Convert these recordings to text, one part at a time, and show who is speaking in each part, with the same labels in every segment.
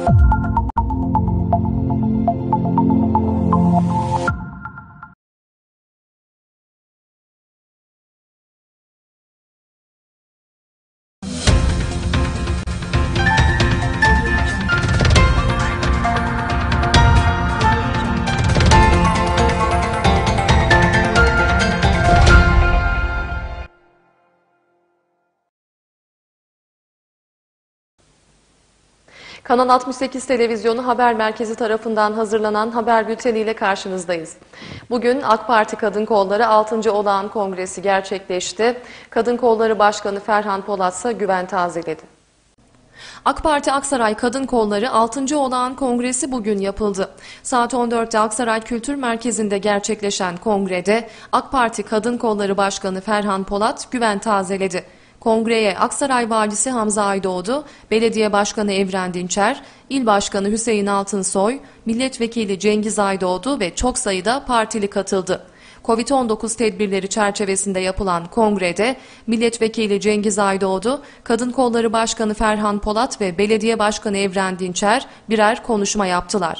Speaker 1: Kanal 68 Televizyonu Haber Merkezi tarafından hazırlanan haber bülteniyle karşınızdayız. Bugün AK Parti Kadın Kolları 6. Olağan Kongresi gerçekleşti. Kadın Kolları Başkanı Ferhan Polat ise güven tazeledi. AK Parti Aksaray Kadın Kolları 6. Olağan Kongresi bugün yapıldı. Saat 14'te Aksaray Kültür Merkezi'nde gerçekleşen kongrede AK Parti Kadın Kolları Başkanı Ferhan Polat güven tazeledi. Kongreye Aksaray Valisi Hamza Aydoğdu, Belediye Başkanı Evren Dinçer, İl Başkanı Hüseyin Altınsoy, Milletvekili Cengiz Aydoğdu ve çok sayıda partili katıldı. Covid-19 tedbirleri çerçevesinde yapılan kongrede Milletvekili Cengiz Aydoğdu, Kadın Kolları Başkanı Ferhan Polat ve Belediye Başkanı Evren Dinçer birer konuşma yaptılar.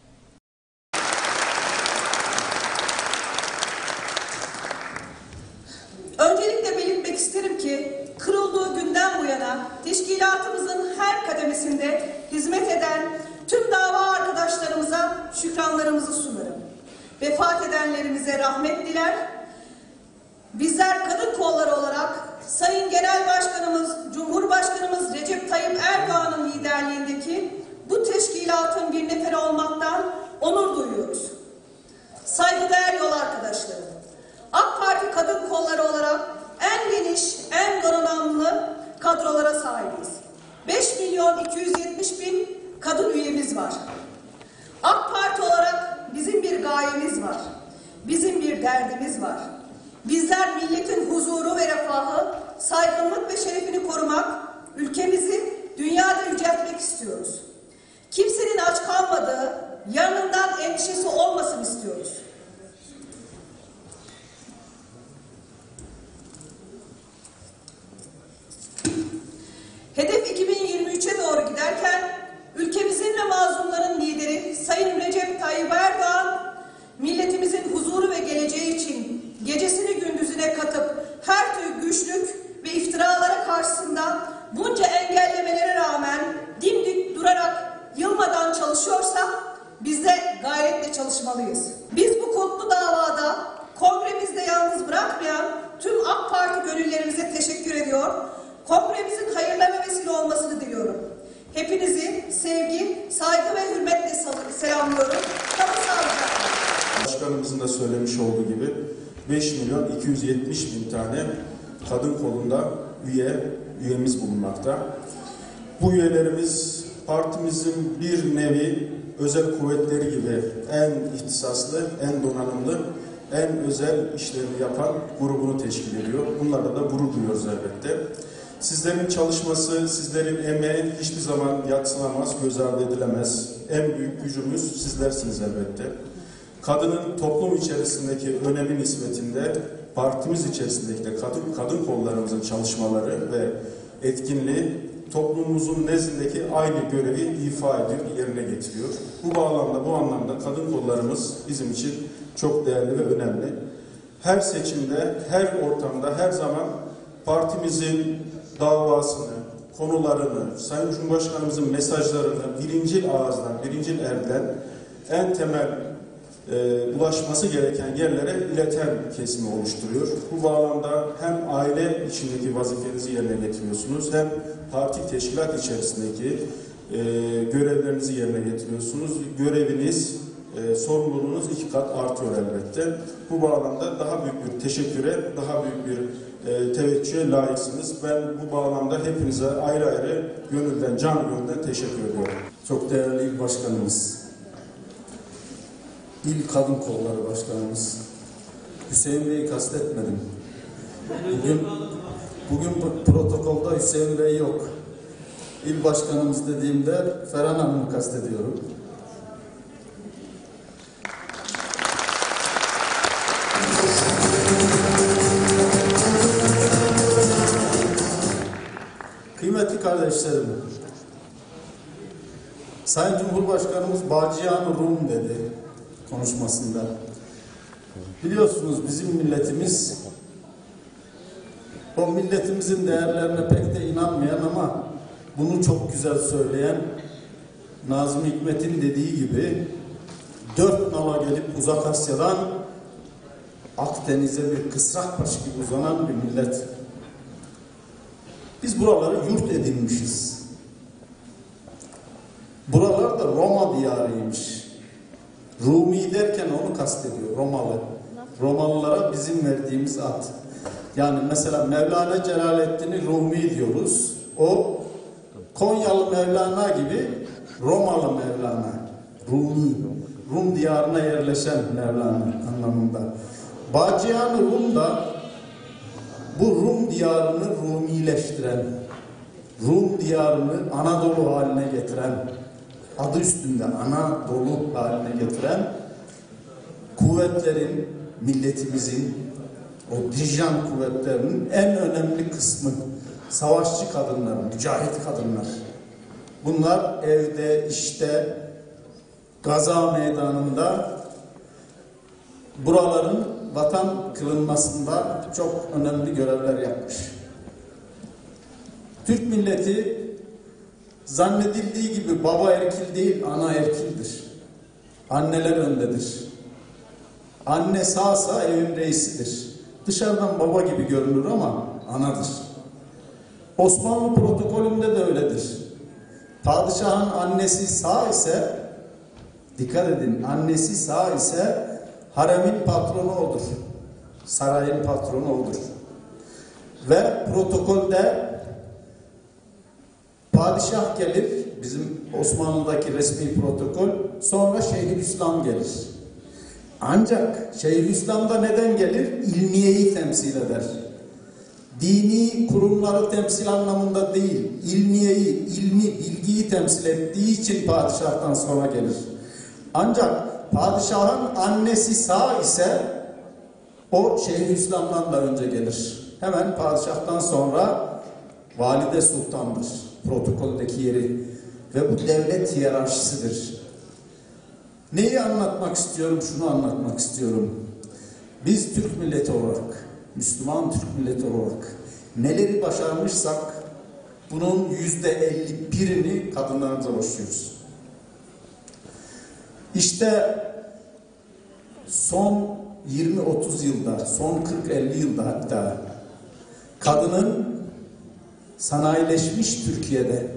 Speaker 2: Öncelikle belirtmek isterim ki kurulduğu günden bu yana teşkilatımızın her kademesinde hizmet eden tüm dava arkadaşlarımıza şükranlarımızı sunarım. Vefat edenlerimize rahmet diler. Bizler kadın kolları olarak Sayın Genel Başkanımız, Cumhurbaşkanımız Recep Tayyip Erdoğan'ın liderliğindeki bu teşkilatın bir neferi olmaktan onur duyuyoruz. Saygıdeğer yol arkadaşlarım, AK Parti Kadın Kolları olarak en geniş, en donanımlı kadrolara sahibiz. 5.270.000 kadın üyemiz var. AK Parti olarak bizim bir gayemiz var. Bizim bir derdimiz var. Bizler milletin huzuru ve refahı, saygınlık ve şerefini korumak, ülkemizi dünyada yüceltmek istiyoruz. Kimsenin aç kalmadığı, yanından endişesi olmasın istiyoruz. Hedef 2023'e doğru giderken ülkemizin ve mazlumların lideri Sayın Recep Tayyip Erdoğan, milletimizin huzuru ve geleceği için gecesini gündüzüne katıp her türlü güçlük ve iftiralara karşısında bunca engellemelere rağmen dimdik durarak yılmadan çalışıyorsa biz de gayretle çalışmalıyız. Biz bu kutlu davada kongremizde yalnız bırakmayan tüm AK Parti gönüllerimize teşekkür ediyor. Kongremizin hayırlara vesile olmasını diliyorum. Hepinizi sevgi, saygı ve hürmetle selamlıyorum. Kalın sağlıcakla.
Speaker 3: Başkanımızın da söylemiş olduğu gibi 5.270.000 tane kadın kolunda üyemiz bulunmakta. Bu üyelerimiz partimizin bir nevi özel kuvvetleri gibi en ihtisaslı, en donanımlı, en özel işlerini yapan grubunu teşkil ediyor. Bunlarla da gurur duyuyoruz elbette. Sizlerin çalışması, sizlerin emeği hiçbir zaman yadsınamaz, göz ardı edilemez. En büyük gücümüz sizlersiniz elbette. Kadının toplum içerisindeki önemi nispetinde partimiz içerisindeki de kadın kollarımızın çalışmaları ve etkinliği toplumumuzun nezdindeki aynı görevi ifa ediyor, yerine getiriyor. Bu bağlamda, bu anlamda kadın kollarımız bizim için çok değerli ve önemli. Her seçimde, her ortamda, her zaman partimizin davasını, konularını, Sayın Cumhurbaşkanımızın mesajlarını birincil ağızdan, birincil elden en temel ulaşması gereken yerlere ileten kesimi oluşturuyor. Bu bağlamda hem aile içindeki vazifenizi yerine getiriyorsunuz, hem parti teşkilat içerisindeki görevlerinizi yerine getiriyorsunuz. Göreviniz, sorumluluğunuz 2 kat artıyor elbette. Bu bağlamda daha büyük bir teşekküre, daha büyük bir teveccühe layıksınız. Ben bu bağlamda hepinize ayrı ayrı gönülden, canı gönülden teşekkür ediyorum.
Speaker 4: Çok değerli il başkanımız, İl Kadın Kolları Başkanımız Hüseyin Bey'i kastetmedim. Bugün protokolda Hüseyin Bey yok. İl başkanımız dediğimde Ferhan Hanım'ı kastediyorum. Kıymetli kardeşlerim, Sayın Cumhurbaşkanımız Bacıyan Rum dedi konuşmasında. Biliyorsunuz bizim milletimiz, o milletimizin değerlerine pek de inanmayan ama bunu çok güzel söyleyen Nazım Hikmet'in dediği gibi 4 nala gelip Uzak Asya'dan Akdeniz'e bir kısrakbaş gibi uzanan bir millet. Biz buraları yurt edinmişiz. Buralar da Roma diyarıymış. Rumi derken onu kastediyor, Romalı. Romalılara bizim verdiğimiz ad. Yani mesela Mevlana Celaleddin Rumi diyoruz. O Konyalı Mevlana gibi Romalı Mevlana. Rumi. Rum diyarına yerleşen Mevlana anlamında. Bacıyan Rum da bu Rum diyarını Rumileştiren, Rum diyarını Anadolu haline getiren, adı üstünde Anadolu haline getiren kuvvetlerin, milletimizin, o Dijan kuvvetlerinin en önemli kısmı savaşçı kadınlar, mücahit kadınlar. Bunlar evde, işte, Gaza meydanında buraların vatan kılınmasında çok önemli görevler yapmış. Türk milleti zannedildiği gibi baba erkil değil, ana erkildir. Anneler öndedir. Anne sağsa evin reisidir. Dışarıdan baba gibi görünür ama anadır. Osmanlı protokolünde de öyledir. Padişahın annesi sağ ise, dikkat edin, annesi sağ ise haremin patronu odur. Sarayın patronu odur. Ve protokolde padişah gelir, bizim Osmanlı'daki resmi protokol, sonra Şeyhülislam gelir. Ancak Şeyhülislam'da neden gelir? İlmiyeyi temsil eder. Dini kurumları temsil anlamında değil, ilmiyeyi, ilmi, bilgiyi temsil ettiği için padişahtan sonra gelir. Ancak padişahın annesi sağ ise o Şeyhülislam'dan da önce gelir. Hemen padişahtan sonra valide sultandır protokoldeki yeri ve bu devlet hiyerarşisidir. Neyi anlatmak istiyorum? Şunu anlatmak istiyorum. Biz Türk milleti olarak, Müslüman Türk milleti olarak neleri başarmışsak bunun %51'ini kadınlarımıza borçluyuz. İşte son 20-30 yılda, son 40-50 yılda hatta kadının sanayileşmiş Türkiye'de,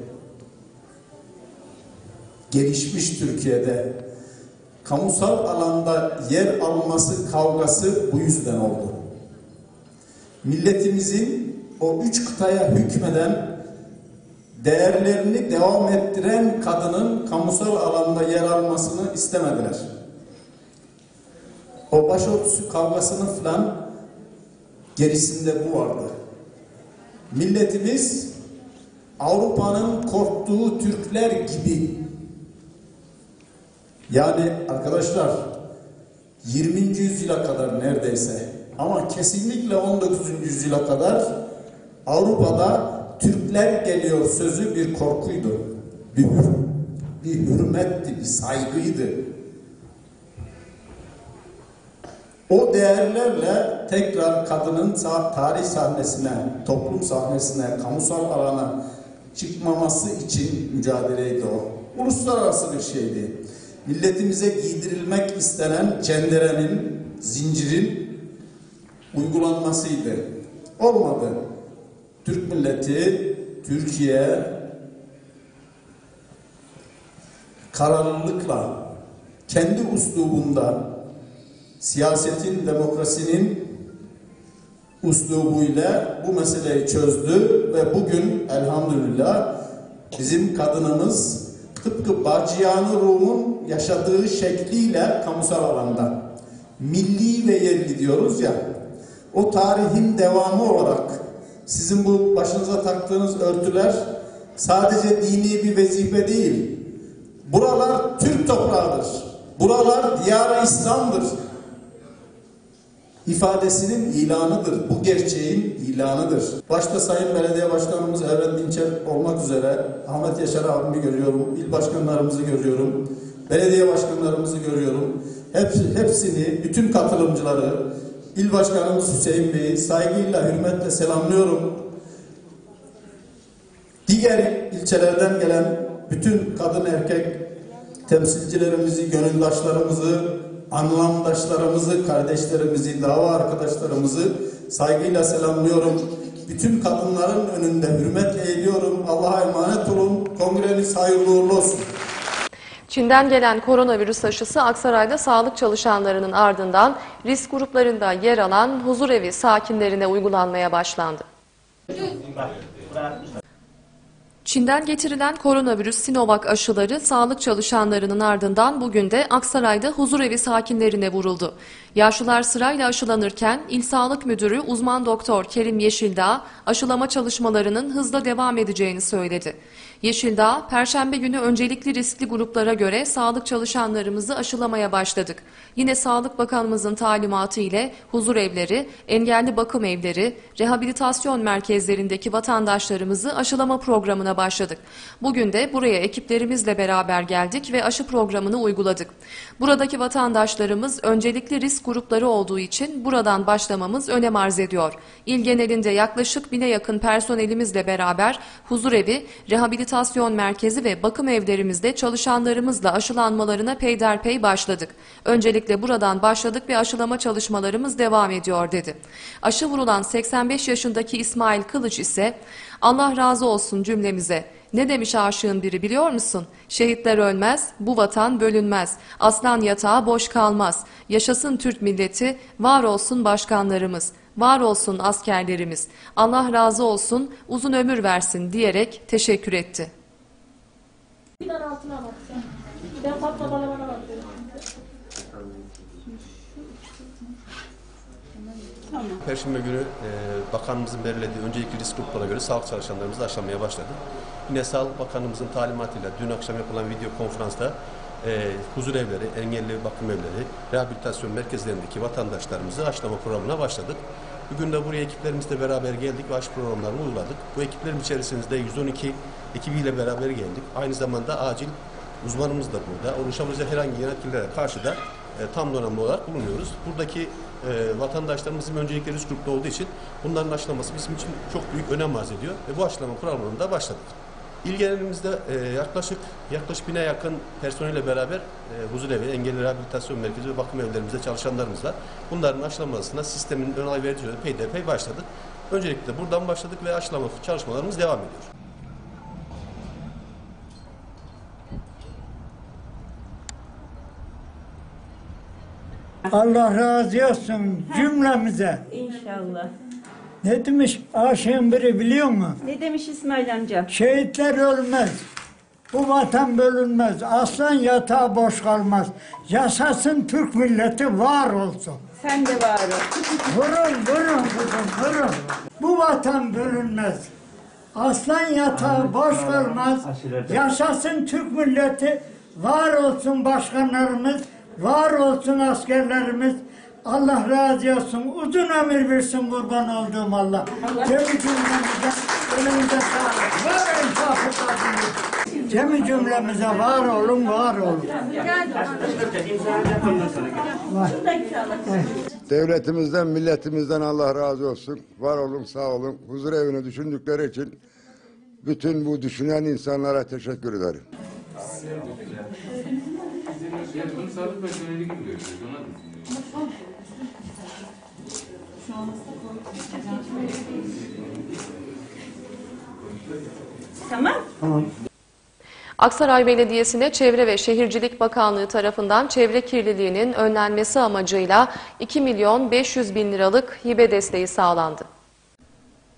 Speaker 4: gelişmiş Türkiye'de kamusal alanda yer alması kavgası bu yüzden oldu. Milletimizin o 3 kıtaya hükmeden, değerlerini devam ettiren kadının kamusal alanda yer almasını istemediler. O başörtüsü kavgasının falan gerisinde bu vardı. Milletimiz Avrupa'nın korktuğu Türkler gibi, yani arkadaşlar 20. yüzyıla kadar neredeyse ama kesinlikle 19. yüzyıla kadar Avrupa'da Türkler geliyor sözü bir korkuydu. Bir hürmetti, bir saygıydı. O değerlerle tekrar kadının tarih sahnesine, toplum sahnesine, kamusal alana çıkmaması için mücadeleydi o. Uluslararası bir şeydi. Milletimize giydirilmek istenen cenderenin, zincirin uygulanmasıydı. Olmadı. Türk milleti, Türkiye kararlılıkla, kendi üslubunda, siyasetin, demokrasinin üslubuyla bu meseleyi çözdü ve bugün elhamdülillah bizim kadınımız tıpkı Bacıyan Rum'un yaşadığı şekliyle kamusal alanda milli ve yerli diyoruz ya, o tarihin devamı olarak sizin bu başınıza taktığınız örtüler sadece dini bir vazife değil. Buralar Türk toprağıdır. Buralar diyar-ı İslam'dır. ifadesinin ilanıdır. Bu gerçeğin ilanıdır. Başta Sayın Belediye Başkanımız Evren Dinçer olmak üzere Ahmet Yaşar abimi görüyorum, il başkanlarımızı görüyorum, belediye başkanlarımızı görüyorum. Hepsini, bütün katılımcıları, il başkanımız Hüseyin Bey'i saygıyla, hürmetle selamlıyorum. Diğer ilçelerden gelen bütün kadın erkek temsilcilerimizi, gönüldaşlarımızı, anlamdaşlarımızı, kardeşlerimizi, dava arkadaşlarımızı saygıyla selamlıyorum. Bütün kadınların önünde hürmetle eğiliyorum. Allah'a emanet olun. Kongreniz hayırlı uğurlu olsun.
Speaker 1: Çin'den gelen koronavirüs aşısı Aksaray'da sağlık çalışanlarının ardından risk gruplarında yer alan huzurevi sakinlerine uygulanmaya başlandı. Çin'den getirilen koronavirüs Sinovac aşıları sağlık çalışanlarının ardından bugün de Aksaray'da huzurevi sakinlerine vuruldu. Yaşlılar sırayla aşılanırken İl Sağlık Müdürü uzman doktor Kerim Yeşildağ aşılama çalışmalarının hızla devam edeceğini söyledi. Yeşildağ, Perşembe günü öncelikli riskli gruplara göre sağlık çalışanlarımızı aşılamaya başladık. Yine Sağlık Bakanımızın talimatı ile huzurevleri, engelli bakım evleri, rehabilitasyon merkezlerindeki vatandaşlarımızı aşılama programına başladık. Bugün de buraya ekiplerimizle beraber geldik ve aşı programını uyguladık. Buradaki vatandaşlarımız öncelikli risk grupları olduğu için buradan başlamamız önem arz ediyor. İl genelinde yaklaşık 1000'e yakın personelimizle beraber huzurevi, rehabilitasyon merkezi ve bakım evlerimizde çalışanlarımızla aşılanmalarına peyderpey başladık. Öncelikle buradan başladık ve aşılama çalışmalarımız devam ediyor dedi. Aşı vurulan 85 yaşındaki İsmail Kılıç ise Allah razı olsun cümlemize. Ne demiş aşığın biri biliyor musun? Şehitler ölmez, bu vatan bölünmez. Aslan yatağı boş kalmaz. Yaşasın Türk milleti, var olsun başkanlarımız. Var olsun askerlerimiz. Allah razı olsun, uzun ömür versin diyerek teşekkür etti.
Speaker 5: Bir tane altına bak sen. Ben Fatma bana bak.
Speaker 6: Perşembe günü bakanımızın belirlediği öncelikli risk gruplarına göre sağlık çalışanlarımızı aşılamaya başladı. Yine Sağlık Bakanımızın talimatıyla dün akşam yapılan video konferansta huzurevleri, engelli bakım evleri, rehabilitasyon merkezlerindeki vatandaşlarımızı aşılama programına başladık. Bugün de buraya ekiplerimizle beraber geldik ve aşı programlarını uyguladık. Bu ekiplerin içerisinde 112 ekibiyle beraber geldik. Aynı zamanda acil uzmanımız da burada. Oluşabilecek herhangi yetkililere karşı da tam donanımlı olarak bulunuyoruz. Buradaki vatandaşlarımızın öncelikle risk grupta olduğu için bunların aşılaması bizim için çok büyük önem arz ediyor ve bu aşılama programına da başladık. İl genelimizde yaklaşık 1000'e yakın personelle beraber huzurevi, engelli rehabilitasyon merkezi ve bakım evlerimizde çalışanlarımız var. Bunların aşılamasına sistemin onay verici peyderpey başladık. Öncelikle buradan başladık ve aşılama çalışmalarımız devam ediyor.
Speaker 7: Allah razı olsun cümlemize.
Speaker 8: İnşallah.
Speaker 7: Ne demiş aşığın biri biliyor musun?
Speaker 8: Ne demiş İsmail amca?
Speaker 7: Şehitler ölmez. Bu vatan bölünmez. Aslan yatağı boş kalmaz. Yaşasın Türk milleti var olsun.
Speaker 8: Sen de var ol.
Speaker 7: Vurun kızım vurun. Bu vatan bölünmez. Aslan yatağı boş kalmaz. Yaşasın Türk milleti var olsun başkanlarımız. Var olsun askerlerimiz. Allah razı olsun. Uzun ömür versin kurban olduğum Allah. Cemi cümlemize önümüze sağlık. Var olun. Cemi cümlemize var olun, var olun.
Speaker 9: Devletimizden, milletimizden Allah razı olsun. Var olun, sağ olun. Huzur evini düşündükleri için bütün bu düşünen insanlara teşekkür ederim.
Speaker 8: Tamam.
Speaker 1: Aksaray Belediyesi'ne Çevre ve Şehircilik Bakanlığı tarafından çevre kirliliğinin önlenmesi amacıyla 2.500.000 liralık hibe desteği sağlandı.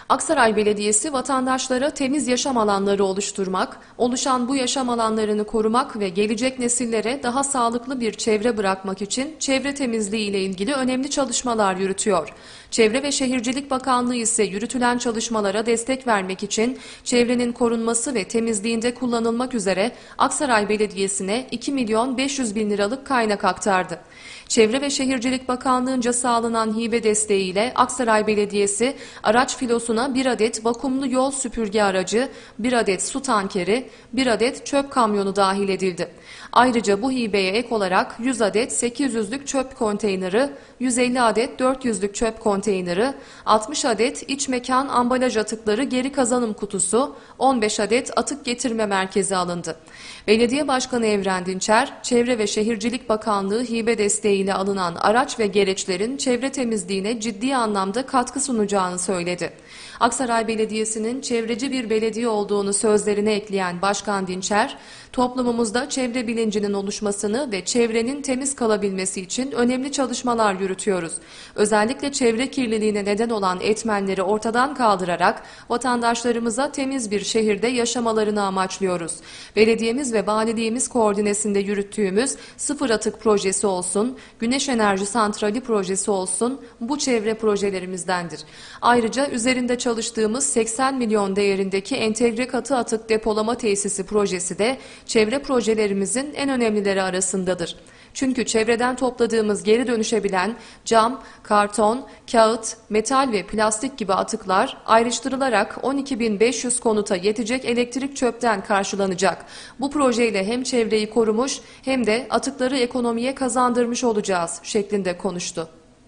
Speaker 1: Aksaray Belediyesi vatandaşlara temiz yaşam alanları oluşturmak, oluşan bu yaşam alanlarını korumak ve gelecek nesillere daha sağlıklı bir çevre bırakmak için çevre temizliği ile ilgili önemli çalışmalar yürütüyor. Çevre ve Şehircilik Bakanlığı ise yürütülen çalışmalara destek vermek için çevrenin korunması ve temizliğinde kullanılmak üzere Aksaray Belediyesi'ne 2.500.000 liralık kaynak aktardı. Çevre ve Şehircilik Bakanlığı'nca sağlanan hibe desteğiyle Aksaray Belediyesi araç filosuna 1 adet vakumlu yol süpürge aracı, 1 adet su tankeri, 1 adet çöp kamyonu dahil edildi. Ayrıca bu hibeye ek olarak 100 adet 800'lük çöp konteyneri, 150 adet 400'lük çöp konteyneri, 60 adet iç mekan ambalaj atıkları geri kazanım kutusu, 15 adet atık getirme merkezi alındı. Belediye Başkanı Evren Dinçer, Çevre ve Şehircilik Bakanlığı hibe desteğiyle alınan araç ve gereçlerin çevre temizliğine ciddi anlamda katkı sunacağını söyledi. Aksaray Belediyesi'nin çevreci bir belediye olduğunu sözlerine ekleyen Başkan Dinçer, toplumumuzda çevre bilincinin oluşmasını ve çevrenin temiz kalabilmesi için önemli çalışmalar yürütüyoruz. Özellikle çevre kirliliğine neden olan etmenleri ortadan kaldırarak vatandaşlarımıza temiz bir şehirde yaşamalarını amaçlıyoruz. Belediyemiz ve valiliğimiz koordinesinde yürüttüğümüz sıfır atık projesi olsun, güneş enerji santrali projesi olsun, bu çevre projelerimizdendir. Ayrıca üzerinde çalıştığımız 80 milyon değerindeki entegre katı atık depolama tesisi projesi de çevre projelerimizin en önemlileri arasındadır. Çünkü çevreden topladığımız geri dönüşebilen cam, karton, kağıt, metal ve plastik gibi atıklar ayrıştırılarak 12.500 konuta yetecek elektrik çöpten karşılanacak. Bu projeyle hem çevreyi korumuş hem de atıkları ekonomiye kazandırmış olacağız şeklinde konuştu.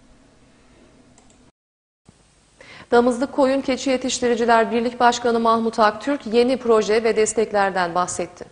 Speaker 1: Damızlık Koyun Keçi Yetiştiriciler Birlik Başkanı Mahmut Aktürk yeni proje ve desteklerden bahsetti.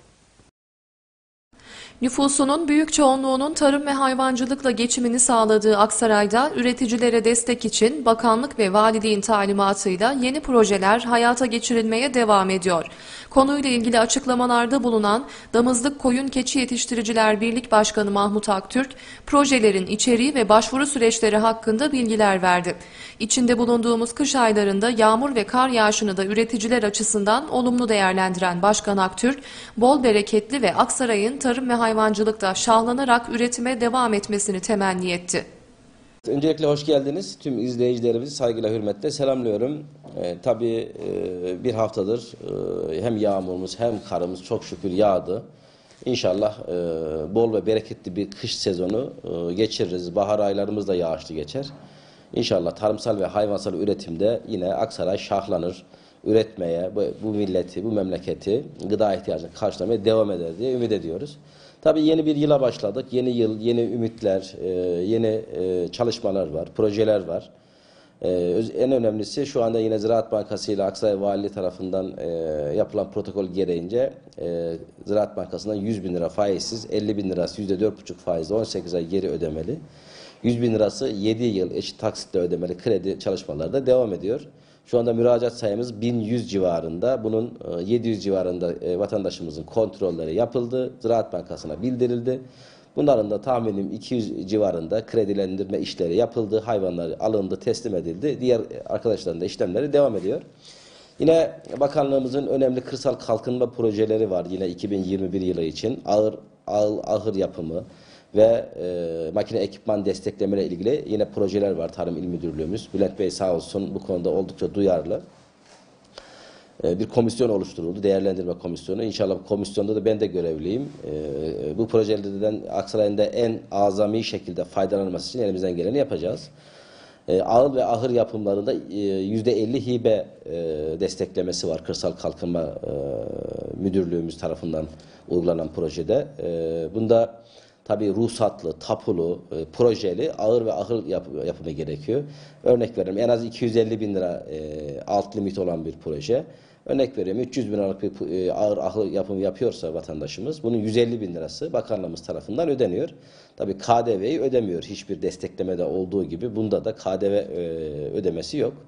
Speaker 1: Nüfusunun büyük çoğunluğunun tarım ve hayvancılıkla geçimini sağladığı Aksaray'da üreticilere destek için bakanlık ve valiliğin talimatıyla yeni projeler hayata geçirilmeye devam ediyor. Konuyla ilgili açıklamalarda bulunan Damızlık Koyun Keçi Yetiştiriciler Birlik Başkanı Mahmut Aktürk, projelerin içeriği ve başvuru süreçleri hakkında bilgiler verdi. İçinde bulunduğumuz kış aylarında yağmur ve kar yağışını da üreticiler açısından olumlu değerlendiren Başkan Aktürk, bol bereketli ve Aksaray'ın tarım ve hayvancılıkta şahlanarak üretime devam etmesini temenni etti.
Speaker 10: Öncelikle hoş geldiniz. Tüm izleyicilerimizi saygıyla, hürmetle selamlıyorum. Tabii bir haftadır hem yağmurumuz hem karımız çok şükür yağdı. İnşallah bol ve bereketli bir kış sezonu geçiririz. Bahar aylarımız da yağışlı geçer. İnşallah tarımsal ve hayvansal üretimde yine Aksaray şahlanır. Üretmeye, bu milleti, bu memleketi gıda ihtiyacını karşılamaya devam eder diye ümit ediyoruz. Tabii yeni bir yıla başladık. Yeni yıl, yeni ümitler, yeni çalışmalar var, projeler var. En önemlisi şu anda yine Ziraat Bankası ile Aksaray Valiliği tarafından yapılan protokol gereğince Ziraat Bankası'ndan 100.000 lira faizsiz, 50.000 lirası %4,5 faizle 18 ay geri ödemeli. 100.000 lirası 7 yıl eşit taksitle ödemeli kredi çalışmaları da devam ediyor. Şu anda müracaat sayımız 1100 civarında. Bunun 700 civarında vatandaşımızın kontrolleri yapıldı. Ziraat Bankası'na bildirildi. Bunların da tahminim 200 civarında kredilendirme işleri yapıldı. Hayvanlar alındı, teslim edildi. Diğer arkadaşların da işlemleri devam ediyor. Yine bakanlığımızın önemli kırsal kalkınma projeleri var. Yine 2021 yılı için ahır yapımı ve makine ekipman desteklemeyle ilgili yine projeler var. Tarım İl Müdürlüğümüz. Bülent Bey sağ olsun bu konuda oldukça duyarlı. Bir komisyon oluşturuldu. Değerlendirme komisyonu. İnşallah bu komisyonda da ben de görevliyim. Bu projelerden Aksaray'ın da en azami şekilde faydalanması için elimizden geleni yapacağız. Ağıl ve ahır yapımlarında %50 hibe desteklemesi var. Kırsal Kalkınma Müdürlüğümüz tarafından uygulanan projede. Bunda tabii ruhsatlı, tapulu, projeli ağır ve ahır yapımı gerekiyor. Örnek veriyorum en az 250.000 lira alt limit olan bir proje. Örnek veriyorum 300.000 liralık bir ağır ahır yapımı yapıyorsa vatandaşımız bunun 150.000 lirası bakanlığımız tarafından ödeniyor. Tabii KDV'yi ödemiyor hiçbir desteklemede olduğu gibi bunda da KDV ödemesi yok.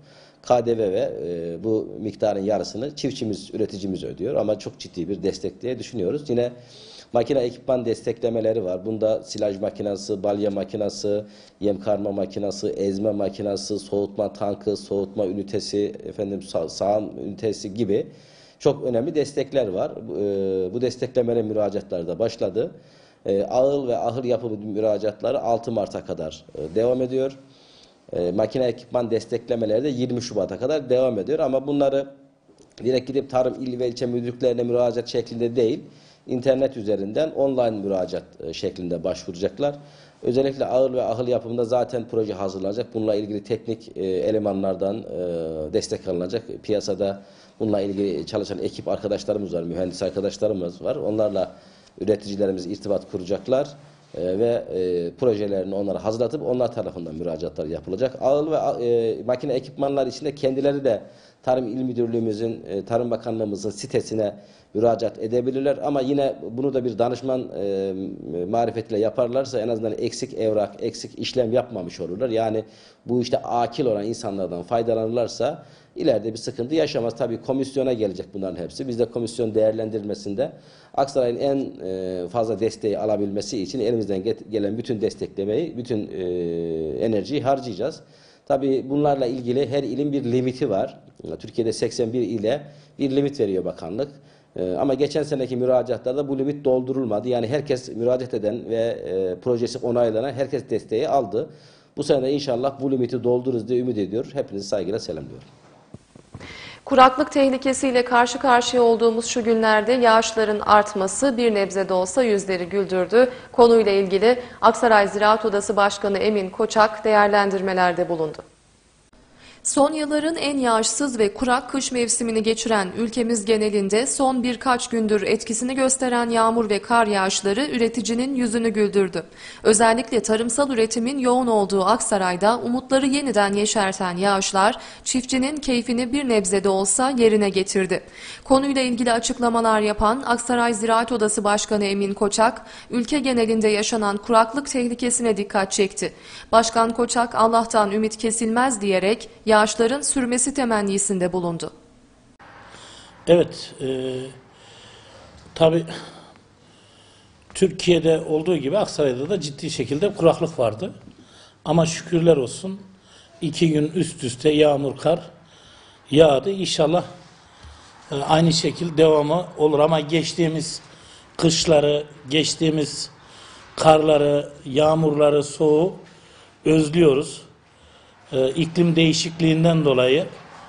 Speaker 10: KDV ve bu miktarın yarısını çiftçimiz, üreticimiz ödüyor ama çok ciddi bir destek diye düşünüyoruz. Yine makine ekipman desteklemeleri var. Bunda silaj makinası, balya makinası, yem karma makinası, ezme makinası, soğutma tankı, soğutma ünitesi, sağım ünitesi gibi çok önemli destekler var. Bu desteklemelerin müracaatları da başladı. Ağıl ve ahır yapımı müracaatları 6 Mart'a kadar devam ediyor. Makine ekipman desteklemeleri de 20 Şubat'a kadar devam ediyor. Ama bunları direkt gidip tarım il ve ilçe müdürlüklerine müracaat şeklinde değil, internet üzerinden online müracaat şeklinde başvuracaklar. Özellikle ağır ve ahıl yapımında zaten proje hazırlanacak. Bununla ilgili teknik elemanlardan destek alınacak. Piyasada bununla ilgili çalışan ekip arkadaşlarımız var, mühendis arkadaşlarımız var. Onlarla üreticilerimiz irtibat kuracaklar ve projelerini onlara hazırlatıp onlar tarafından müracaatlar yapılacak. Ağıl ve makine ekipmanlar içinde kendileri de Tarım İl Müdürlüğümüzün, Tarım Bakanlığımızın sitesine müracaat edebilirler ama yine bunu da bir danışman marifetiyle yaparlarsa en azından eksik evrak, eksik işlem yapmamış olurlar. Yani bu işte akil olan insanlardan faydalanırlarsa ileride bir sıkıntı yaşamaz. Tabii komisyona gelecek bunların hepsi. Biz de komisyon değerlendirmesinde Aksaray'ın en fazla desteği alabilmesi için elimizden gelen bütün desteklemeyi, bütün enerjiyi harcayacağız. Tabii bunlarla ilgili her ilin bir limiti var. Türkiye'de 81 ile bir limit veriyor bakanlık. Ama geçen seneki müracaatlarda bu limit doldurulmadı. Yani herkes müracaat eden ve projesi onaylanan herkes desteği aldı. Bu sene de inşallah bu limiti doldururuz diye ümit ediyor. Hepinizi saygıyla selamlıyorum.
Speaker 1: Kuraklık tehlikesiyle karşı karşıya olduğumuz şu günlerde yağışların artması bir nebze de olsa yüzleri güldürdü. Konuyla ilgili Aksaray Ziraat Odası Başkanı Emin Koçak değerlendirmelerde bulundu. Son yılların en yağışsız ve kurak kış mevsimini geçiren ülkemiz genelinde son birkaç gündür etkisini gösteren yağmur ve kar yağışları üreticinin yüzünü güldürdü. Özellikle tarımsal üretimin yoğun olduğu Aksaray'da umutları yeniden yeşerten yağışlar çiftçinin keyfini bir nebze de olsa yerine getirdi. Konuyla ilgili açıklamalar yapan Aksaray Ziraat Odası Başkanı Emin Koçak, ülke genelinde yaşanan kuraklık tehlikesine dikkat çekti. Başkan Koçak, Allah'tan ümit kesilmez diyerek yağışların sürmesi temennisinde bulundu.
Speaker 11: Evet, tabii Türkiye'de olduğu gibi Aksaray'da da ciddi şekilde kuraklık vardı. Ama şükürler olsun 2 gün üst üste yağmur kar yağdı. İnşallah aynı şekilde devamı olur ama geçtiğimiz kışları, geçtiğimiz karları, yağmurları, soğuğu özlüyoruz. İklim değişikliğinden dolayı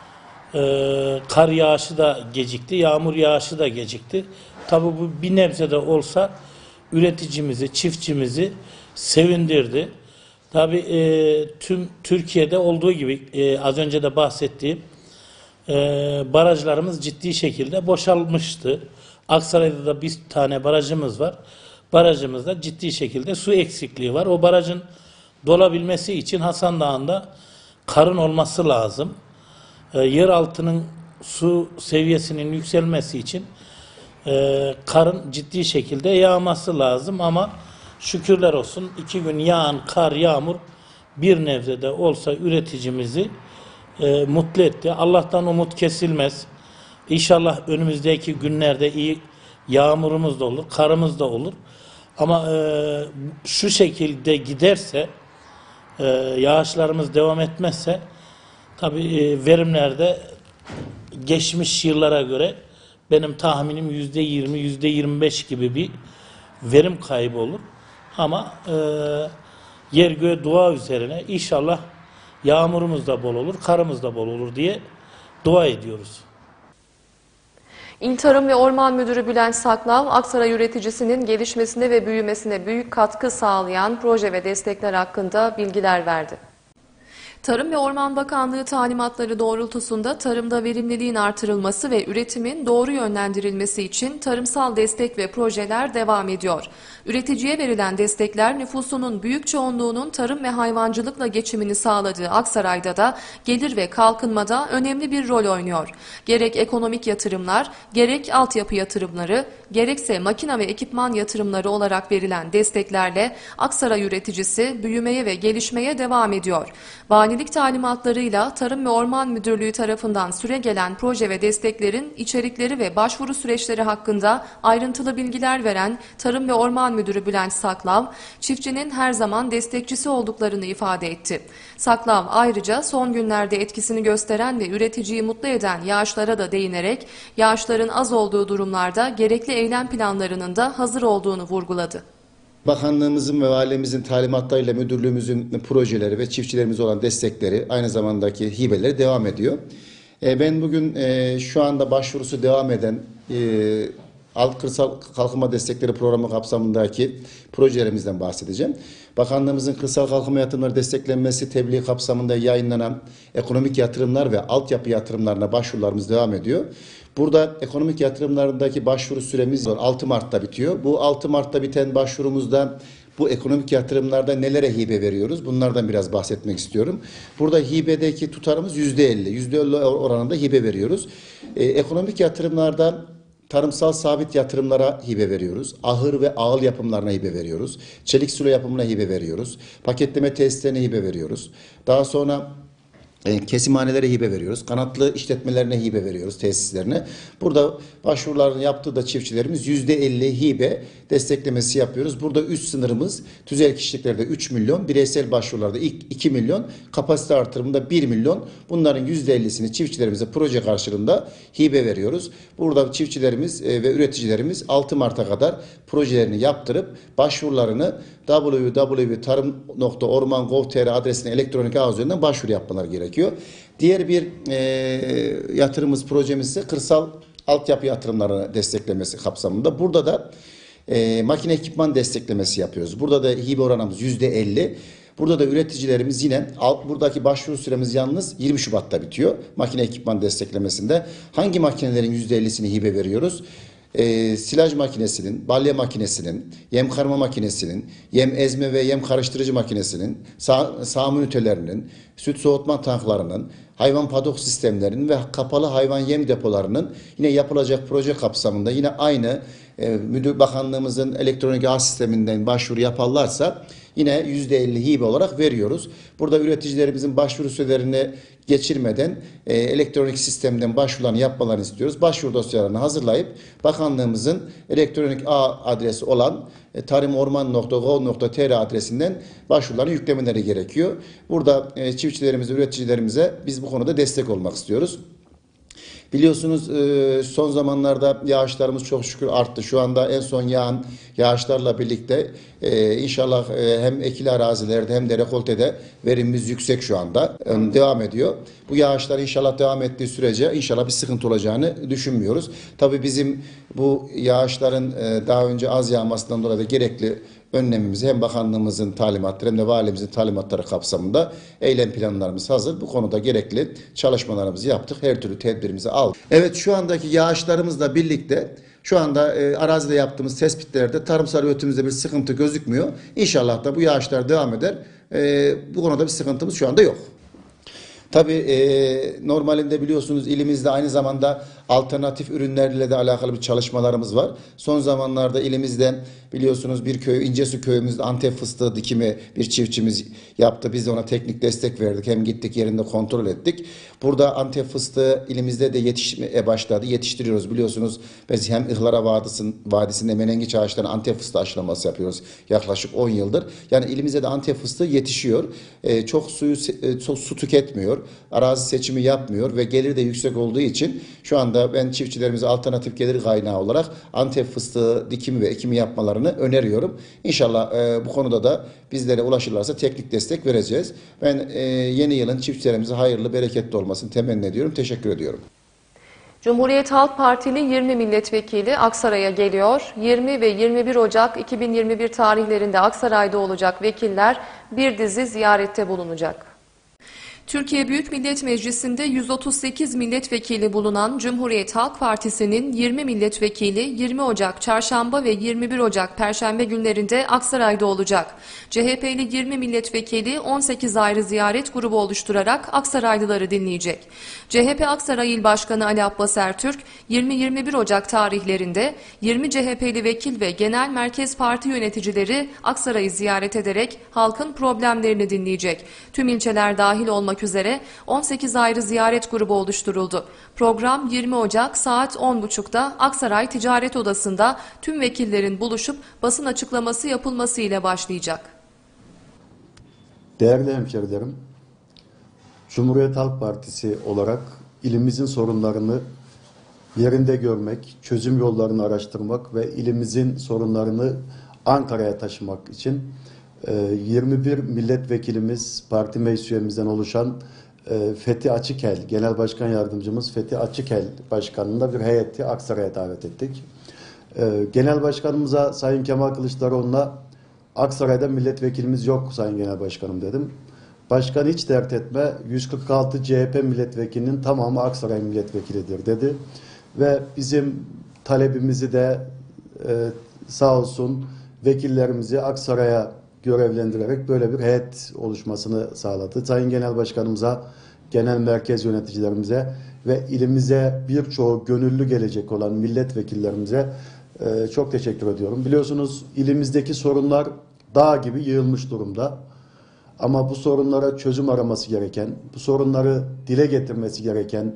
Speaker 11: kar yağışı da gecikti, yağmur yağışı da gecikti. Tabii bu bir nebze de olsa üreticimizi, çiftçimizi sevindirdi. Tabii tüm Türkiye'de olduğu gibi az önce de bahsettiğim barajlarımız ciddi şekilde boşalmıştı. Aksaray'da da bir tane barajımız var. Barajımızda ciddi şekilde su eksikliği var. O barajın dolabilmesi için Hasan Dağı'nda karın olması lazım. Yer altının su seviyesinin yükselmesi için karın ciddi şekilde yağması lazım ama şükürler olsun 2 gün yağan kar, yağmur bir nebze de olsa üreticimizi mutlu etti. Allah'tan umut kesilmez. İnşallah önümüzdeki günlerde iyi yağmurumuz da olur, karımız da olur. Ama şu şekilde giderse, yağışlarımız devam etmezse tabii verimlerde geçmiş yıllara göre benim tahminim %20, %25 gibi bir verim kaybı olur. Ama yer göğe dua üzerine inşallah yağmurumuz da bol olur, karımız da bol olur diye dua ediyoruz.
Speaker 1: İl Tarım ve Orman Müdürü Bülent Saklav, Aksaray üreticisinin gelişmesine ve büyümesine büyük katkı sağlayan proje ve destekler hakkında bilgiler verdi. Tarım ve Orman Bakanlığı talimatları doğrultusunda tarımda verimliliğin artırılması ve üretimin doğru yönlendirilmesi için tarımsal destek ve projeler devam ediyor. Üreticiye verilen destekler nüfusunun büyük çoğunluğunun tarım ve hayvancılıkla geçimini sağladığı Aksaray'da da gelir ve kalkınmada önemli bir rol oynuyor. Gerek ekonomik yatırımlar, gerek altyapı yatırımları, gerekse makine ve ekipman yatırımları olarak verilen desteklerle Aksaray üreticisi büyümeye ve gelişmeye devam ediyor. Vali Valilik talimatlarıyla Tarım ve Orman Müdürlüğü tarafından süregelen proje ve desteklerin içerikleri ve başvuru süreçleri hakkında ayrıntılı bilgiler veren Tarım ve Orman Müdürü Bülent Saklav, çiftçinin her zaman destekçisi olduklarını ifade etti. Saklav ayrıca son günlerde etkisini gösteren ve üreticiyi mutlu eden yağışlara da değinerek yağışların az olduğu durumlarda gerekli eylem planlarının da hazır olduğunu vurguladı.
Speaker 12: Bakanlığımızın ve valimizin talimatlarıyla müdürlüğümüzün projeleri ve çiftçilerimize olan destekleri, aynı zamandaki hibeleri devam ediyor. Ben bugün şu anda başvurusu devam eden Kırsal Kalkınma Destekleri Programı kapsamındaki projelerimizden bahsedeceğim. Bakanlığımızın kırsal kalkınma yatırımları desteklenmesi tebliğ kapsamında yayınlanan ekonomik yatırımlar ve altyapı yatırımlarına başvurularımız devam ediyor. Burada ekonomik yatırımlarındaki başvuru süremiz 6 Mart'ta bitiyor. Bu 6 Mart'ta biten başvurumuzda bu ekonomik yatırımlarda nelere hibe veriyoruz? Bunlardan biraz bahsetmek istiyorum. Burada hibedeki tutarımız %50. %50 oranında hibe veriyoruz. Ekonomik yatırımlarda tarımsal sabit yatırımlara hibe veriyoruz. Ahır ve ağıl yapımlarına hibe veriyoruz. Çelik silo yapımına hibe veriyoruz. Paketleme tesislerine hibe veriyoruz. Daha sonra kesimhanelere hibe veriyoruz. Kanatlı işletmelerine hibe veriyoruz, tesislerine. Burada başvurularını yaptığı da çiftçilerimiz %50 hibe desteklemesi yapıyoruz. Burada üst sınırımız tüzel kişiliklerde 3 milyon, bireysel başvurularda 2 milyon, kapasite artırımında 1 milyon. Bunların %50'sini çiftçilerimize proje karşılığında hibe veriyoruz. Burada çiftçilerimiz ve üreticilerimiz 6 Mart'a kadar projelerini yaptırıp başvurularını www.tarım.orman.gov.tr adresine elektronik ağ üzerinden başvuru yapmaları gerekiyor. Diğer bir yatırımımız, projemiz ise kırsal altyapı yatırımlarını desteklemesi kapsamında. Burada da makine ekipman desteklemesi yapıyoruz. Burada da hibe oranımız %50. Burada da üreticilerimiz yine buradaki başvuru süremiz yalnız 20 Şubat'ta bitiyor. Makine ekipman desteklemesinde hangi makinelerin %50'sini hibe veriyoruz? Silaj makinesinin, balya makinesinin, yem karma makinesinin, yem ezme ve yem karıştırıcı makinesinin, sağım ünitelerinin, süt soğutma tanklarının, hayvan padok sistemlerinin ve kapalı hayvan yem depolarının yine yapılacak proje kapsamında yine aynı Müdür Bakanlığımızın elektronik ağ sisteminden başvuru yaparlarsa yine %50 hibe olarak veriyoruz. Burada üreticilerimizin başvuru sürelerini geçirmeden elektronik sistemden başvurularını yapmalarını istiyoruz. Başvuru dosyalarını hazırlayıp bakanlığımızın elektronik ağ adresi olan tarımorman.gov.tr adresinden başvurularını yüklemeleri gerekiyor. Burada çiftçilerimize, üreticilerimize biz bu konuda destek olmak istiyoruz. Biliyorsunuz son zamanlarda yağışlarımız çok şükür arttı. Şu anda en son yağan yağışlarla birlikte inşallah hem ekili arazilerde hem de rekoltede verimimiz yüksek şu anda. Devam ediyor. Bu yağışlar inşallah devam ettiği sürece inşallah bir sıkıntı olacağını düşünmüyoruz. Tabii bizim bu yağışların daha önce az yağmasından dolayı da gerekli önlemimizi hem bakanlığımızın talimatları hem de valimizin talimatları kapsamında eylem planlarımız hazır. Bu konuda gerekli çalışmalarımızı yaptık. Her türlü tedbirimizi aldık. Evet, şu andaki yağışlarımızla birlikte şu anda arazide yaptığımız tespitlerde tarımsal üretimimizde bir sıkıntı gözükmüyor. İnşallah da bu yağışlar devam eder. Bu konuda bir sıkıntımız şu anda yok. Tabii normalinde biliyorsunuz ilimizde aynı zamanda alternatif ürünlerle de alakalı bir çalışmalarımız var. Son zamanlarda ilimizde biliyorsunuz bir köy, İncesu köyümüzde Antep fıstığı dikimi bir çiftçimiz yaptı. Biz de ona teknik destek verdik. Hem gittik yerinde kontrol ettik. Burada Antep fıstığı ilimizde de yetişmeye başladı. Yetiştiriyoruz biliyorsunuz. Biz hem Ihlara Vadisi'nde menengiç ağaçlarına Antep fıstığı aşılaması yapıyoruz. Yaklaşık 10 yıldır. Yani ilimizde de Antep fıstığı yetişiyor. Çok su tüketmiyor. Arazi seçimi yapmıyor ve gelir de yüksek olduğu için şu anda ben çiftçilerimize alternatif gelir kaynağı olarak Antep fıstığı dikimi ve ekimi yapmalarını öneriyorum. İnşallah bu konuda da bizlere ulaşırlarsa teknik destek vereceğiz. Ben yeni yılın çiftçilerimize hayırlı, bereketli olmasını temenni ediyorum. Teşekkür ediyorum.
Speaker 1: Cumhuriyet Halk Partili 20 milletvekili Aksaray'a geliyor. 20 ve 21 Ocak 2021 tarihlerinde Aksaray'da olacak vekiller bir dizi ziyarette bulunacak. Türkiye Büyük Millet Meclisi'nde 138 milletvekili bulunan Cumhuriyet Halk Partisi'nin 20 milletvekili 20 Ocak Çarşamba ve 21 Ocak Perşembe günlerinde Aksaray'da olacak. CHP'li 20 milletvekili 18 ayrı ziyaret grubu oluşturarak Aksaraylıları dinleyecek. CHP Aksaray İl Başkanı Ali Abbas Ertürk, 20-21 Ocak tarihlerinde 20 CHP'li vekil ve genel merkez parti yöneticileri Aksaray'ı ziyaret ederek halkın problemlerini dinleyecek. Tüm ilçeler dahil olmak üzere 18 ayrı ziyaret grubu oluşturuldu. Program 20 Ocak saat 10.30'da Aksaray Ticaret Odası'nda tüm vekillerin buluşup basın açıklaması yapılması ile başlayacak.
Speaker 13: Değerli hemşerilerim, Cumhuriyet Halk Partisi olarak ilimizin sorunlarını yerinde görmek, çözüm yollarını araştırmak ve ilimizin sorunlarını Ankara'ya taşımak için 21 milletvekilimiz, parti meclis üyemizden oluşan Fethi Açıkel, Genel Başkan Yardımcımız Fethi Açıkel Başkanı'nda bir heyeti Aksaray'a davet ettik. Genel Başkanımıza Sayın Kemal Kılıçdaroğlu'na Aksaray'da milletvekilimiz yok Sayın Genel Başkanım dedim. Başkan hiç dert etme, 146 CHP milletvekilinin tamamı Aksaray milletvekilidir dedi. Ve bizim talebimizi de sağ olsun vekillerimizi Aksaray'a görevlendirerek böyle bir heyet oluşmasını sağladı. Sayın Genel Başkanımıza, genel merkez yöneticilerimize ve ilimize birçoğu gönüllü gelecek olan milletvekillerimize çok teşekkür ediyorum. Biliyorsunuz ilimizdeki sorunlar dağ gibi yığılmış durumda. Ama bu sorunlara çözüm araması gereken, bu sorunları dile getirmesi gereken,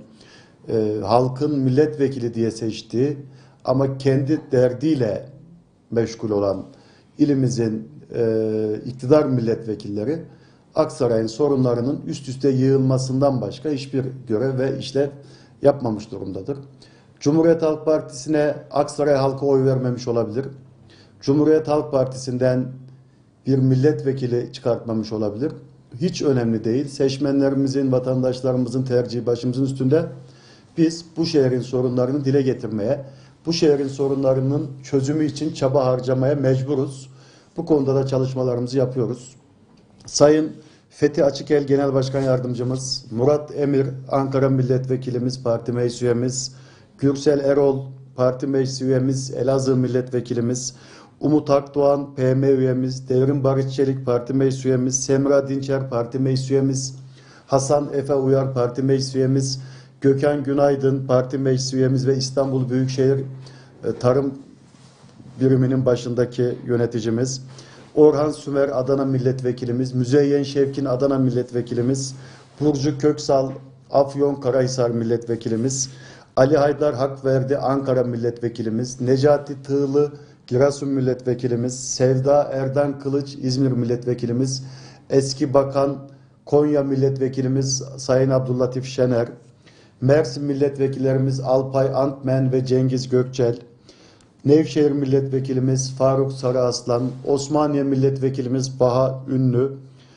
Speaker 13: halkın milletvekili diye seçtiği ama kendi derdiyle meşgul olan ilimizin iktidar milletvekilleri Aksaray'ın sorunlarının üst üste yığılmasından başka hiçbir görev ve işlev yapmamış durumdadır. Cumhuriyet Halk Partisi'ne Aksaray halkı oy vermemiş olabilir. Cumhuriyet Halk Partisi'nden bir milletvekili çıkartmamış olabilir. Hiç önemli değil. Seçmenlerimizin, vatandaşlarımızın tercihi başımızın üstünde. Biz bu şehrin sorunlarını dile getirmeye, bu şehrin sorunlarının çözümü için çaba harcamaya mecburuz. Bu konuda da çalışmalarımızı yapıyoruz. Sayın Fethi Açıkel Genel Başkan Yardımcımız, Murat Emir Ankara Milletvekilimiz, Parti Meclis Üyemiz, Gürsel Erol Parti Meclis Üyemiz, Elazığ Milletvekilimiz, Umut Akdoğan PM üyemiz, Devrim Barış Çelik Parti Meclis Üyemiz, Semra Dinçer Parti Meclis Üyemiz, Hasan Efe Uyar Parti Meclis Üyemiz, Gökhan Günaydın Parti Meclis Üyemiz ve İstanbul Büyükşehir Tarım Biriminin başındaki yöneticimiz, Orhan Sümer Adana Milletvekilimiz, Müzeyyen Şevkin Adana Milletvekilimiz, Burcu Köksal Afyonkarahisar Milletvekilimiz, Ali Haydar Hakverdi Ankara Milletvekilimiz, Necati Tığlı Giresun Milletvekilimiz, Sevda Erdan Kılıç İzmir Milletvekilimiz, eski Bakan Konya Milletvekilimiz Sayın Abdüllatif Şener, Mersin Milletvekillerimiz Alpay Antmen ve Cengiz Gökçel, Nevşehir Milletvekilimiz Faruk Sarıaslan, Osmaniye Milletvekilimiz Baha Ünlü,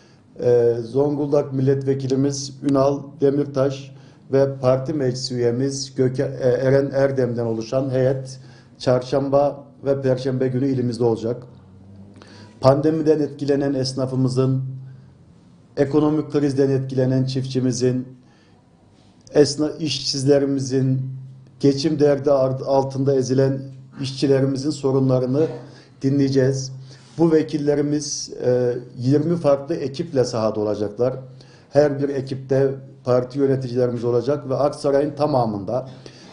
Speaker 13: Zonguldak Milletvekilimiz Ünal Demirtaş ve Parti Meclis Üyemiz Eren Erdem'den oluşan heyet Çarşamba ve Perşembe günü ilimizde olacak. Pandemiden etkilenen esnafımızın, ekonomik krizden etkilenen çiftçimizin, işsizlerimizin, geçim derdi altında ezilen işçilerimizin sorunlarını dinleyeceğiz. Bu vekillerimiz 20 farklı ekiple sahada olacaklar. Her bir ekipte parti yöneticilerimiz olacak ve Aksaray'ın tamamında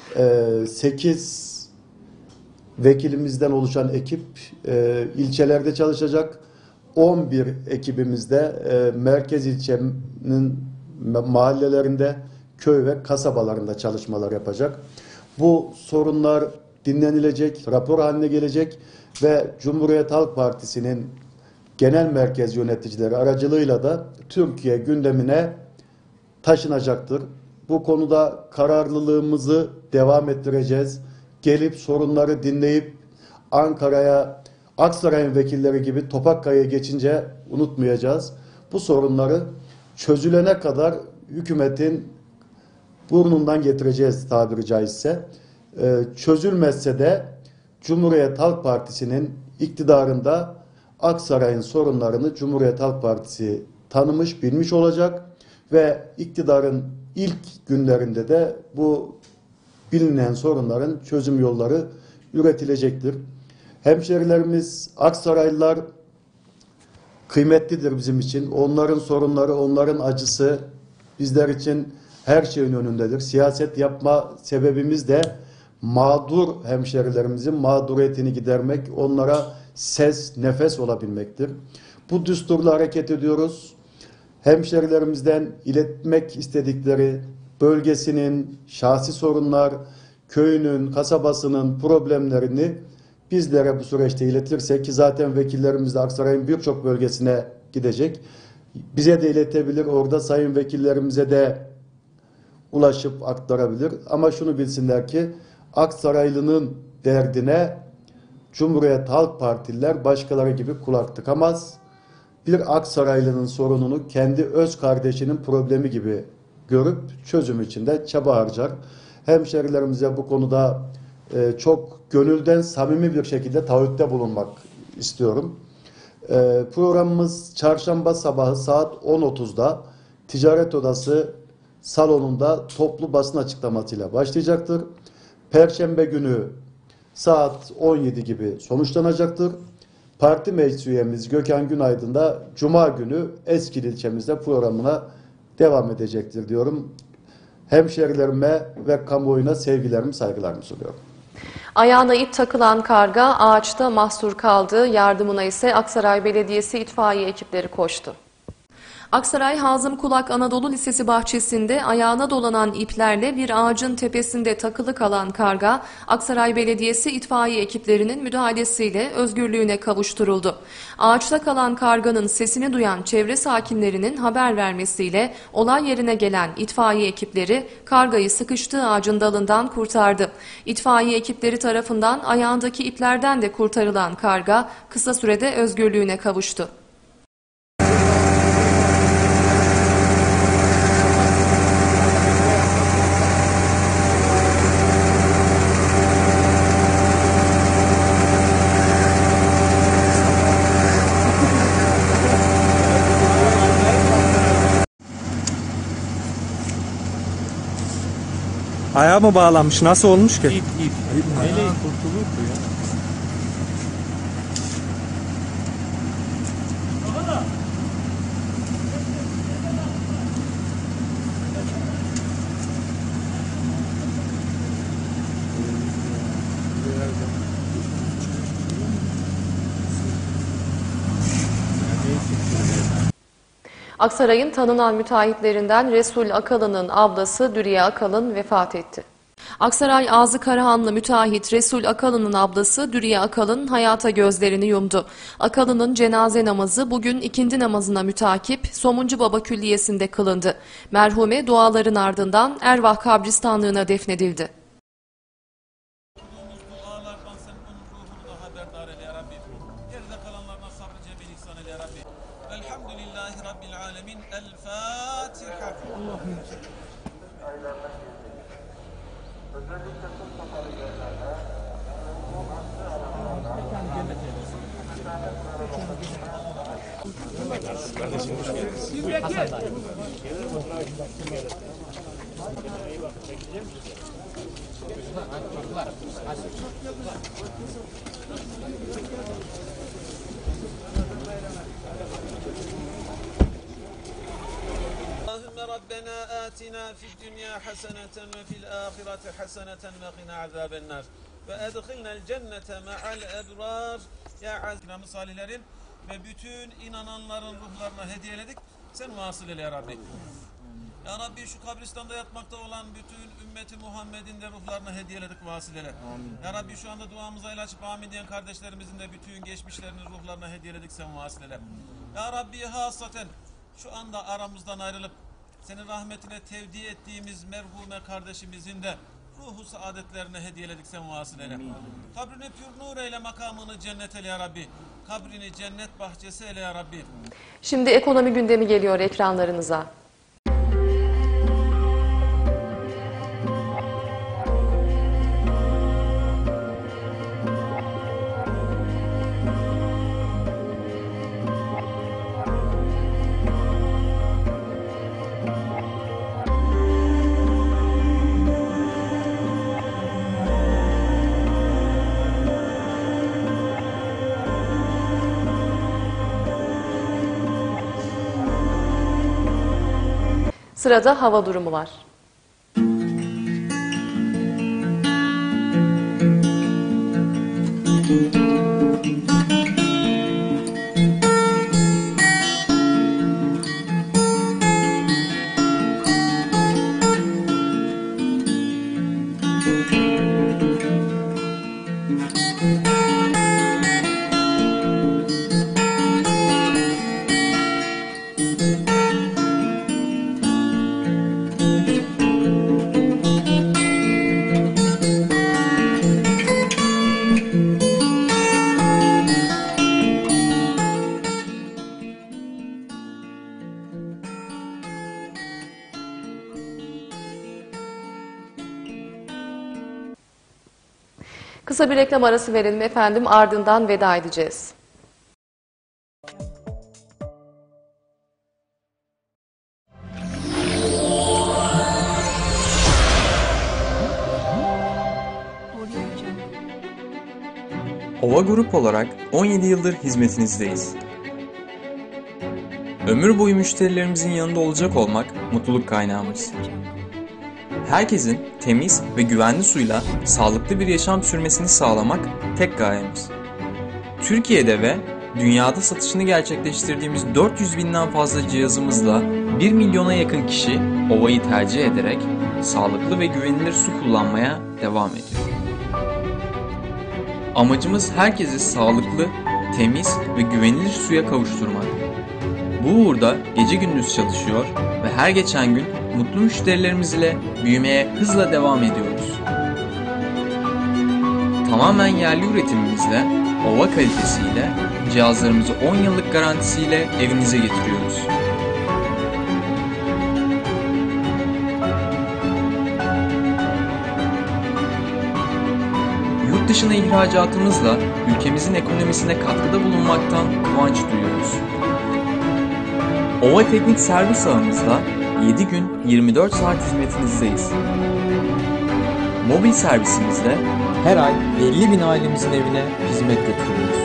Speaker 13: 8 vekilimizden oluşan ekip ilçelerde çalışacak. 11 ekibimizde merkez ilçenin mahallelerinde, köy ve kasabalarında çalışmalar yapacak. Bu sorunlar dinlenilecek, rapor haline gelecek ve Cumhuriyet Halk Partisi'nin genel merkez yöneticileri aracılığıyla da Türkiye gündemine taşınacaktır. Bu konuda kararlılığımızı devam ettireceğiz. Gelip sorunları dinleyip Ankara'ya, Aksaray'ın vekilleri gibi Topakkale'ye geçince unutmayacağız. Bu sorunları çözülene kadar hükümetin burnundan getireceğiz tabiri caizse. Çözülmezse de Cumhuriyet Halk Partisi'nin iktidarında Aksaray'ın sorunlarını Cumhuriyet Halk Partisi tanımış, bilmiş olacak ve iktidarın ilk günlerinde de bu bilinen sorunların çözüm yolları üretilecektir. Hemşerilerimiz, Aksaraylılar kıymetlidir bizim için. Onların sorunları, onların acısı bizler için her şeyin önündedir. Siyaset yapma sebebimiz de mağdur hemşerilerimizin mağduriyetini gidermek, onlara ses, nefes olabilmektir. Bu düsturla hareket ediyoruz. Hemşerilerimizden iletmek istedikleri bölgesinin, şahsi sorunlar, köyünün, kasabasının problemlerini bizlere bu süreçte iletirse, ki zaten vekillerimiz de Aksaray'ın birçok bölgesine gidecek, bize de iletebilir, orada sayın vekillerimize de ulaşıp aktarabilir. Ama şunu bilsinler ki Aksaraylı'nın derdine Cumhuriyet Halk Partililer başkaları gibi kulak tıkamaz. Bir Aksaraylı'nın sorununu kendi öz kardeşinin problemi gibi görüp çözüm için de çaba harcar. Hemşerilerimize bu konuda çok gönülden samimi bir şekilde taahhütte bulunmak istiyorum. Programımız çarşamba sabahı saat 10.30'da Ticaret Odası salonunda toplu basın açıklamasıyla başlayacaktır. Perşembe günü saat 17 gibi sonuçlanacaktır. Parti meclis üyemiz Gökhan Günaydın da Cuma günü Eskil ilçemizde programına devam edecektir diyorum. Hemşerilerime ve kamuoyuna sevgilerimi, saygılarımı sunuyorum.
Speaker 1: Ayağına ip takılan karga ağaçta mahsur kaldı. Yardımına ise Aksaray Belediyesi itfaiye ekipleri koştu. Aksaray Hazım Kulak Anadolu Lisesi bahçesinde ayağına dolanan iplerle bir ağacın tepesinde takılı kalan karga, Aksaray Belediyesi itfaiye ekiplerinin müdahalesiyle özgürlüğüne kavuşturuldu. Ağaçta kalan karganın sesini duyan çevre sakinlerinin haber vermesiyle olay yerine gelen itfaiye ekipleri kargayı sıkıştığı ağacın dalından kurtardı. İtfaiye ekipleri tarafından ayağındaki iplerden de kurtarılan karga kısa sürede özgürlüğüne kavuştu.
Speaker 14: Ayağı mı bağlanmış? Nasıl olmuş ki?
Speaker 11: İp. Neyle kurtulurdu ya?
Speaker 1: Aksaray'ın tanınan müteahhitlerinden Resul Akalı'nın ablası Dürüye Akalın vefat etti. Aksaray Ağzı Karahanlı müteahhit Resul Akalı'nın ablası Dürüye Akalın hayata gözlerini yumdu. Akalı'nın cenaze namazı bugün ikindi namazına mütakip Somuncu Baba Külliyesi'nde kılındı. Merhume duaların ardından Ervah kabristanlığına defnedildi.
Speaker 15: Elhamdülillahi Rabbil alemin. El Fatiha. ربنا آتنا في الدنيا حسنة وفي الآخرة حسنة وقنا عذاب النار وأدخلنا الجنة مع الأبرار. Ya aziz salihlerin ve bütün inananların ruhlarına hediyeledik. Sen vasıl eyle ya Rabbi. Ya Rabbi şu kabristanda yatmakta olan bütün ümmeti Muhammed'in de ruhlarına hediyeledik, vasıl eyle. Ya Rabbi şu anda duamıza el açıp amin diyen kardeşlerimizin de bütün geçmişlerinin ruhlarına hediyeledik, sen vasıl eyle. Ya Rabbi hasaten şu anda aramızdan ayrılıp senin rahmetine tevdi ettiğimiz merhume kardeşimizin de ruhu saadetlerine hediyeledik, sen vasıl eyle. Kabrini pür nur eyle, makamını cennet eyle ya Rabbi. Kabrini cennet bahçesi eyle ya Rabbi.
Speaker 1: Şimdi ekonomi gündemi geliyor ekranlarınıza. Sırada hava durumu var. Kısa bir reklam arası verelim efendim, ardından veda edeceğiz.
Speaker 16: Ova Grup olarak 17 yıldır hizmetinizdeyiz. Ömür boyu müşterilerimizin yanında olacak olmak mutluluk kaynağımız. Herkesin temiz ve güvenli suyla sağlıklı bir yaşam sürmesini sağlamak tek gayemiz. Türkiye'de ve dünyada satışını gerçekleştirdiğimiz 400 binden fazla cihazımızla 1 milyona yakın kişi Ova'yı tercih ederek sağlıklı ve güvenilir su kullanmaya devam ediyor. Amacımız herkesi sağlıklı, temiz ve güvenilir suya kavuşturmak. Bu uğurda gece gündüz çalışıyor ve her geçen gün mutlu müşterilerimiz ile büyümeye hızla devam ediyoruz. Tamamen yerli üretimimizle, Ova kalitesiyle, cihazlarımızı 10 yıllık garantisiyle evinize getiriyoruz. Yurt dışına ihracatımızla ülkemizin ekonomisine katkıda bulunmaktan kıvanç duyuyoruz. Ova Teknik Servis ağımızla 7 gün 24 saat hizmetinizdeyiz. Mobil servisimizle her ay 50 bin ailemizin evine hizmet götürüyoruz.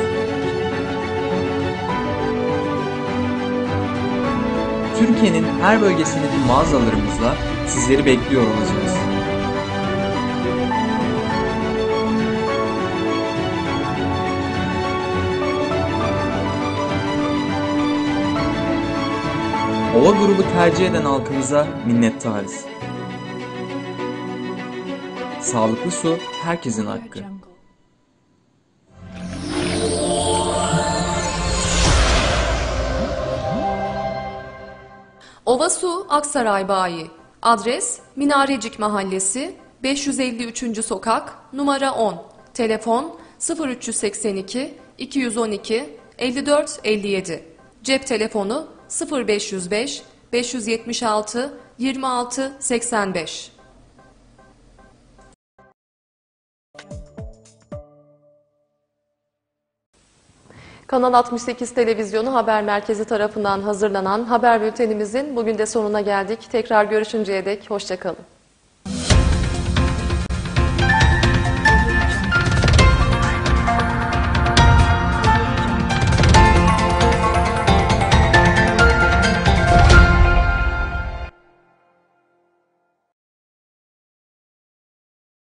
Speaker 16: Türkiye'nin her bölgesindeki mağazalarımızla sizleri bekliyor olacağız. Ova grubu tercih eden halkımıza minnettarız. Sağlıklı su herkesin hakkı.
Speaker 1: Ova Su Aksaray Bayi. Adres Minarecik Mahallesi, 553. Sokak, numara 10. Telefon 0382 212 54 57. Cep telefonu 0505 576 26 85. Kanal 68 Televizyonu Haber Merkezi tarafından hazırlanan haber bültenimizin bugün de sonuna geldik. Tekrar görüşünceye dek hoşça kalın.